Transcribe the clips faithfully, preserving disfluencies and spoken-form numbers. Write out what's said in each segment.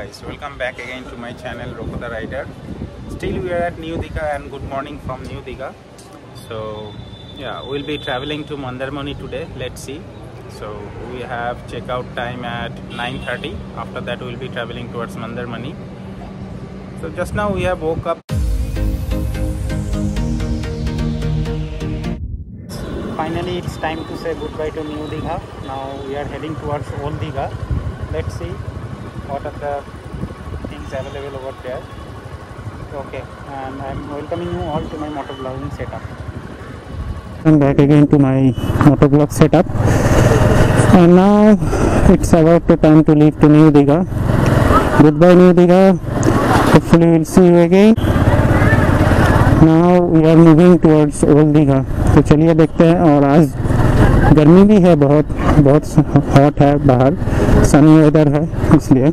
guys, welcome back again to my channel Roko the Rider. Still we are at New Digha and good morning from New Digha. So yeah, we'll be traveling to Mandarmani today. Let's see. So we have checkout time at nine thirty. After that we'll be traveling towards Mandarmani. So just now we have woke up. Finally it's time to say goodbye to New Digha. Now we are heading towards Old Digha. Let's see what are the things available over there. Okay, and I'm welcoming you all to my motovlogging setup. I'm back again to my motovlog setup, and now it's about the time to leave to New Digha. Goodbye New Digha. Hopefully we'll see you again. Now we are moving towards Old Digha. तो चलिए देखते हैं। और आज गर्मी भी है, बहुत बहुत हॉट है बाहर, सनी वेदर है, इसलिए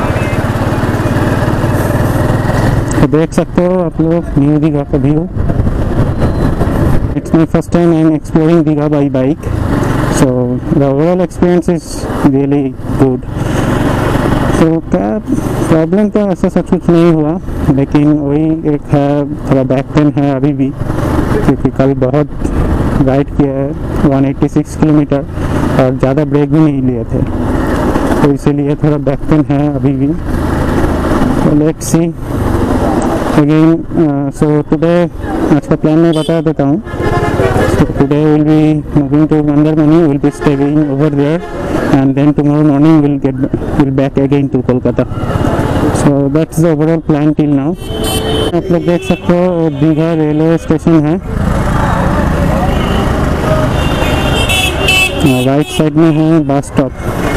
तो देख सकते हो आप लोग न्यू दीघा का view. It's my first time I am exploring Digha by bike, so the overall experience is really good. तो क्या प्रॉब्लम तो ऐसा सब कुछ नहीं हुआ, लेकिन वही एक है, थोड़ा बैक पेन है अभी भी, क्योंकि कल बहुत राइड किया है एक सौ छियासी किलोमीटर और ज़्यादा ब्रेक भी नहीं लिए थे, तो इसीलिए थोड़ा बैक पेन है अभी भी। तो let's see again. So today आज का प्लान मैं बता देता हूँ। So today will be moving to Mandarmani, will be staying over there and then tomorrow morning will get will back again to Kolkata. So that's the overall plan till now. आप लोग देख सकते हो दीघा रेलवे स्टेशन है, राइट साइड में है bus stop.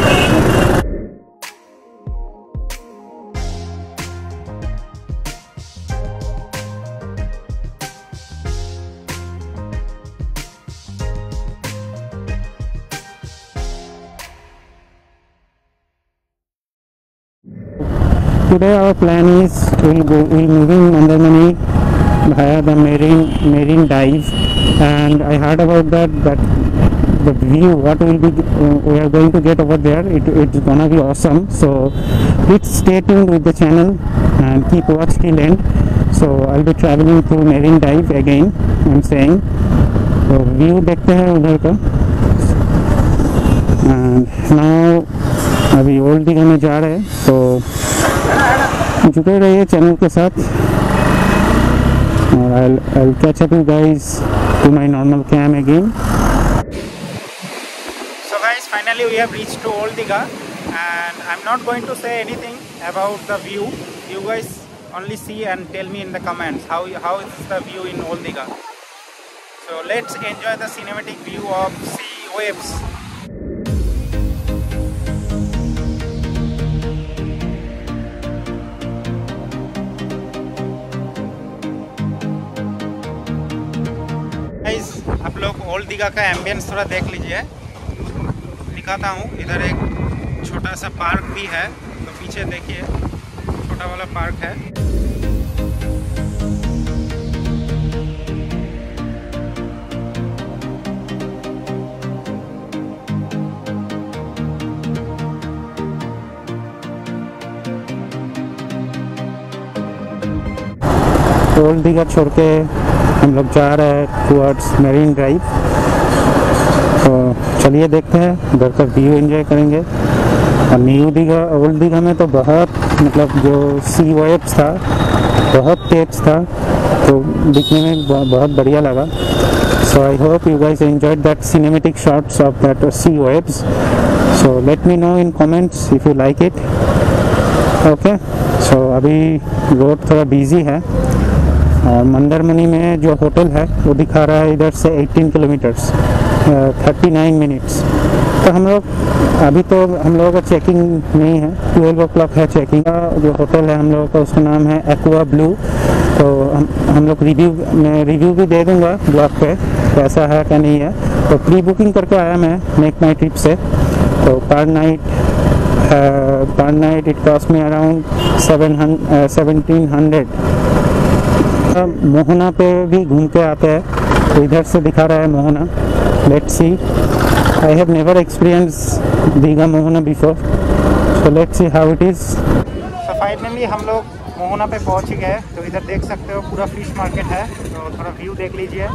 Today our plan is we'll go we'll moving Mandarmani via the marine marine dive, and I heard about that that the view what will be uh, we are going to get over there, it, it's gonna be awesome. So please stay tuned with the channel and keep watch till end. So I'll be traveling to marine dive again, I'm saying. So view देखते हैं उधर का। and now अभी old Digha में जा रहे हैं, तो जुड़े रहिए चैनल के साथ, और I'll I'll catch up you guys to my normal cam again. So guys, finally we have reached to Old Digha, and I'm not going to say anything about the view. You guys only see and tell me in the comments how how is the view in Old Digha. So let's enjoy the cinematic view of sea waves. आप लोग old Digha का ambience थोड़ा देख लीजिए, दिखाता हूँ। इधर एक छोटा सा पार्क भी है, तो पीछे देखिए छोटा वाला पार्क है। ओल्ड दीघा छोड़ के हम लोग जा रहे हैं टुवर्ड्स मेरीन ड्राइव। तो चलिए देखते हैं, उधर का व्यू एंजॉय करेंगे। और न्यू दीघा ओल्ड दीघा में तो बहुत मतलब जो सी वेव्स था बहुत तेज था, तो दिखने में बहुत बढ़िया लगा। So I hope you guys enjoyed that cinematic shots of that sea waves. So let me know in comments if you like it. Okay, so अभी रोड थोड़ा बिजी है, और मंदरमनी में जो होटल है वो दिखा रहा है इधर से अठारह किलोमीटर्स थर्टी नाइन मिनट्स। तो हम लोग अभी तो हम लोगों का चेकिंग नहीं है, ट्वेल्व ओ क्लॉक है चेकिंग का। जो होटल है हम लोगों का उसका नाम है एक्वा ब्लू। तो हम हम लोग रिव्यू मैं रिव्यू भी दे दूंगा ब्लॉग पे, कैसा है क्या नहीं है। तो प्री बुकिंग करके आया मैं मेक माई ट्रिप से। तो per night per night it cost me around seven hundred seventeen hundred. Mohana पे भी घूम के आते हैं, तो इधर से दिखा रहा है Mohana. Let's see, I have never experience Digha Mohana before, so let's see how it is. तो फाइनली हम लोग मोहना पे पहुंच ही गए। तो इधर देख सकते हो पूरा फिश मार्केट है, तो थोड़ा व्यू देख लीजिए।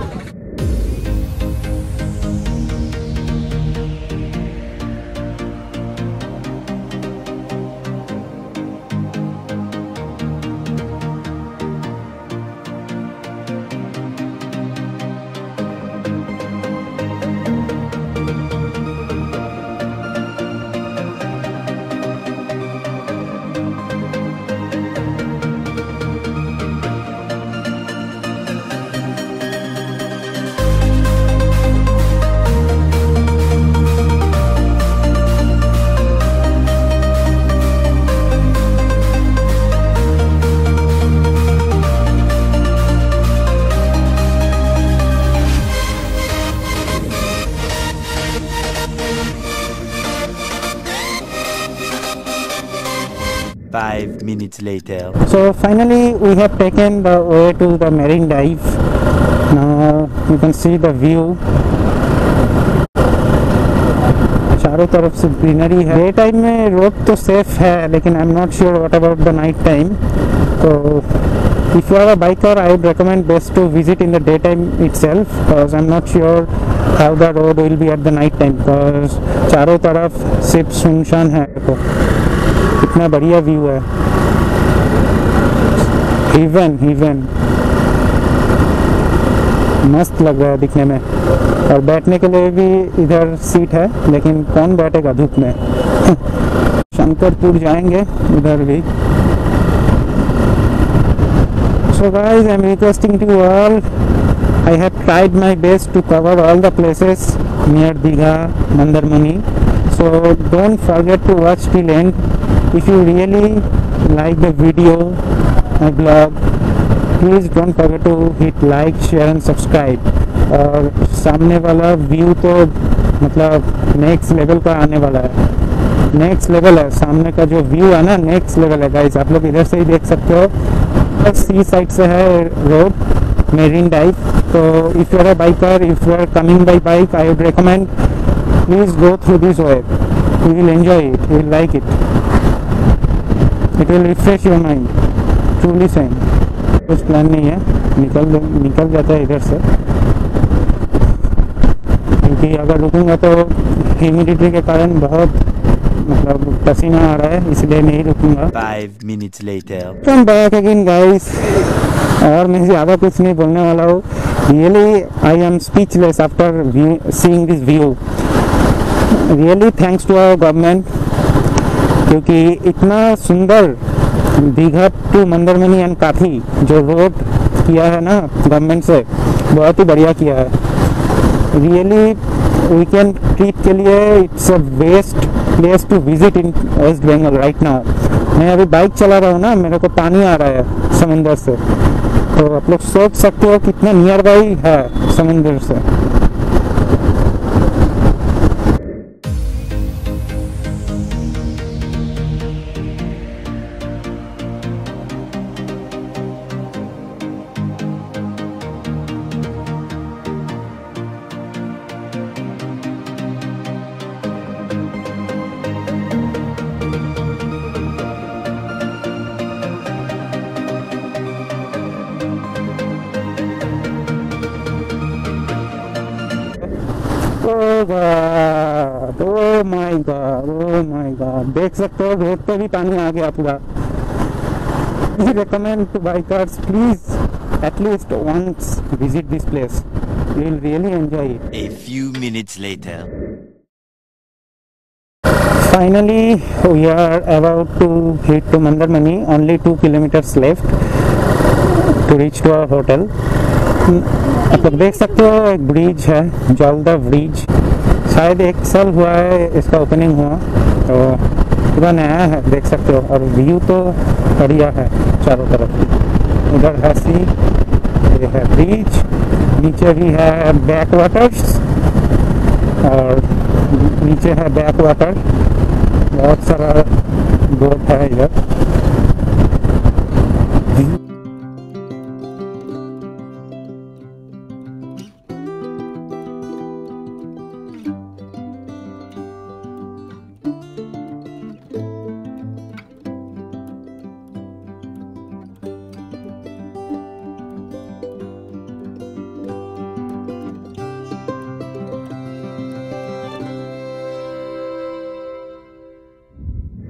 Five minutes later. So finally we have taken the way to the marine dive. Now you can see the view. चारों तरफ से ग्रीनरी है। डे टाइम में रोड तो सेफ है, लेकिन I am not sure what about the night time. तो if you are a biker, I would recommend best to visit in the daytime itself, because I'm not sure how the road will be at the night time, because चारों तरफ सिर्फ सुनसान है। देखो कितना बढ़िया view है, हेवन हेवन, मस्त लग रहा है दिखने में। और बैठने के लिए भी इधर सीट है, लेकिन कौन बैठेगा धूप में। शंकरपुर जाएंगे उधर भी। So guys, I am requesting to all, I have tried my best to cover all the places near Digha, Mandarmani. So don't forget to watch till end. If you really like the video, my blog, please don't forget to hit like, share and subscribe. और सामने वाला view तो मतलब next level का आने वाला है, next level है। सामने का जो व्यू है ना, नेक्स्ट लेवल है गाइस। आप लोग इधर से ही देख सकते हो, सी साइड से है रोड, मेरीन ड्राइव। तो if you are a biker, if you are coming by bike, I would recommend please go through this way. You will enjoy it, you will like it, it will refresh your mind, truly same. कुछ plan नहीं है, निकल निकल जाता है इधर से, क्योंकि अगर रुकूंगा तो ह्यूमिडिटी के कारण बहुत मतलब पसीना आ रहा है, इसलिए नहीं रुकूंगा। Five minutes later. Come back again guys, और मैं ज़्यादा कुछ नहीं बोलने वाला हूँ। Really I am speechless after seeing this view. Really thanks to our government, क्योंकि इतना सुंदर दीघा टू मंदरमनी एंड काफी जो रोड किया है ना गवर्नमेंट से, बहुत ही बढ़िया किया है। रियली वीकेंड ट्रिप के लिए it's a best place to visit in west Bengal right now. मैं अभी बाइक चला रहा हूँ ना, मेरे को पानी आ रहा है समुंदर से, तो आप लोग सोच सकते हो कितना नियर बाई है समुंदर से। Oh God, oh my God, oh my God, देख सकते हो रोड पे भी पानी आ गया पूरा। We recommend to bikers, please at least once visit this place. You will really enjoy it. A few minutes later. Finally, we are about to hit to Mandarmani. Only two kilometers left to reach to our hotel. आप लोग देख सकते हो एक bridge है, जलदा bridge, शायद एक साल हुआ है इसका ओपनिंग हुआ, तो पूरा नया है, देख सकते हो। और व्यू तो बढ़िया है चारों तरफ। उधर है सी, ये है ब्रिज, नीचे भी है बैक वाटर्स, और नीचे है बैक वाटर, बहुत सारा बोट है इधर।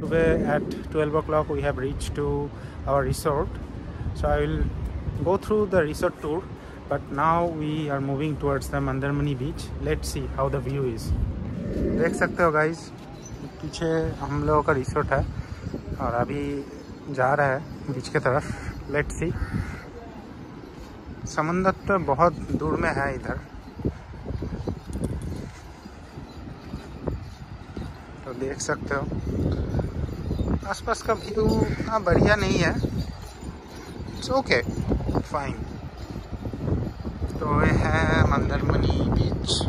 today at twelve o'clock we have reached to our resort. So I will go through the resort tour, but now we are moving towards the Mandarmani beach. Let's see how the view is. देख सकते हो guys, पीछे हम लोगों का resort है और अभी जा रहा है बीच के तरफ. Let's see. समंदर तो बहुत दूर में है इधर, तो देख सकते हो आसपास का व्यू उतना बढ़िया नहीं है. It's okay, fine. तो ये है मंदरमनी बीच.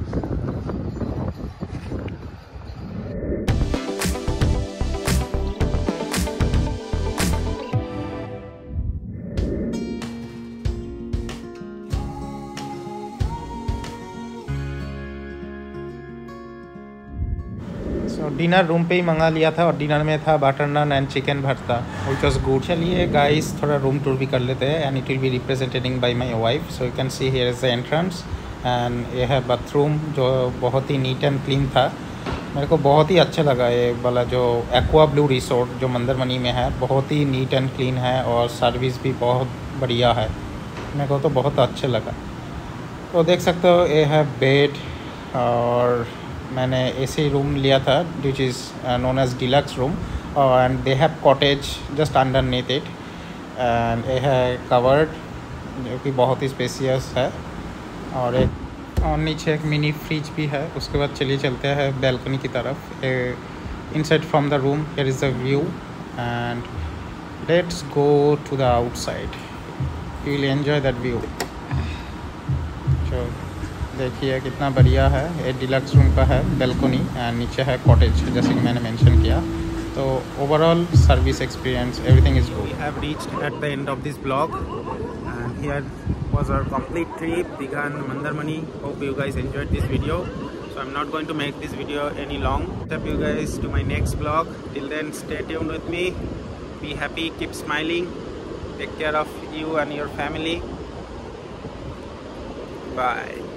तो डिनर रूम पे ही मंगा लिया था और डिनर में था butter naan and chicken bharta, which was good. चलिए गाइस थोड़ा रूम टूर भी कर लेते हैं and it will be representing by my wife. So you can see here is the entrance and ये है बाथरूम जो बहुत ही नीट एंड क्लीन था. मेरे को बहुत ही अच्छा लगा ये वाला जो एक्वा ब्लू रिसोर्ट जो मंदरमनी में है. बहुत ही नीट एंड क्लीन है और सर्विस भी बहुत बढ़िया है. मेरे को तो बहुत अच्छा लगा. तो देख सकते हो ये है बेड और मैंने ऐसे रूम लिया था which is known as deluxe room and they have cottage just underneath it and ये है कवर्ड जो कि बहुत ही स्पेसियस है. और एक और नीचे एक मिनी फ्रिज भी है. उसके बाद चलिए चलते हैं बैल्कनी की तरफ. Inside from the room here is the view and let's go to the outside. You will enjoy that view. देखिए कितना बढ़िया है. ये डिलक्स रूम का है बैल्कनी एंड नीचे है कॉटेज जैसे कि मैंने मेंशन किया. तो overall service experience everything is good. We have reached at the end of this vlog and here was our complete trip Digha and Mandarmani. Hope you guys enjoyed this video. So I'm not going to make this video any long. Hope you guys to my next vlog. Till then stay tuned with me. Be happy, keep smiling. Take care of you and your family. Bye.